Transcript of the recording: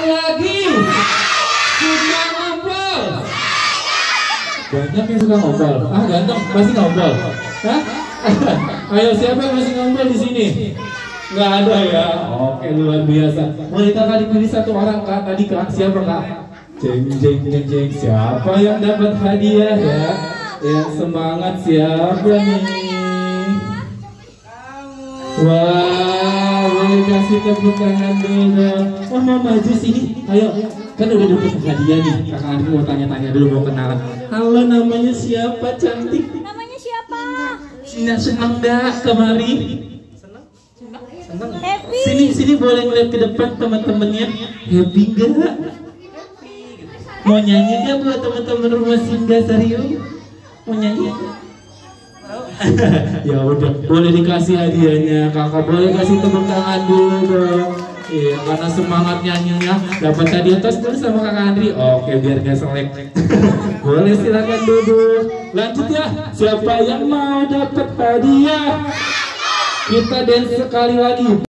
lagi suka ngobrol? Banyak yang suka ngobrol. Ah, ganteng masih ngobrol. Hah? Ayo, siapa yang masih ngobrol di sini? Nggak ada ya. Oke, luar biasa. Boleh kakak dipilih satu orang kak? Tadi kak siapa kak? Jeng jeng jeng jeng. Siapa yang dapat hadiah ya? Yang semangat siapa nih? Wah, boleh kasih tepuk tangan dulu. Oh, mau maju sini? Ayo, kan udah dapat hadiah nih. Kakak Andri mau tanya-tanya dulu, mau kenalan. Halo, namanya siapa cantik? Namanya siapa? Senang dah kemari. Happy. Sini boleh ngeliat ke depan teman-temannya. Happy enggak? Mau nyanyi enggak buat teman-teman rumah singgah Sarium? Mau nyanyi? Ya udah, boleh dikasih hadiahnya. Kakak boleh kasih tepuk tangan dulu dong. Iya, karena semangat nyanyinya. Dapat hadiah tos dulu sama Kakak Andri. Oke, biar gak selek. Boleh silakan duduk. Lanjut ya. Siapa yang mau dapat hadiah? Kita dance sekali lagi.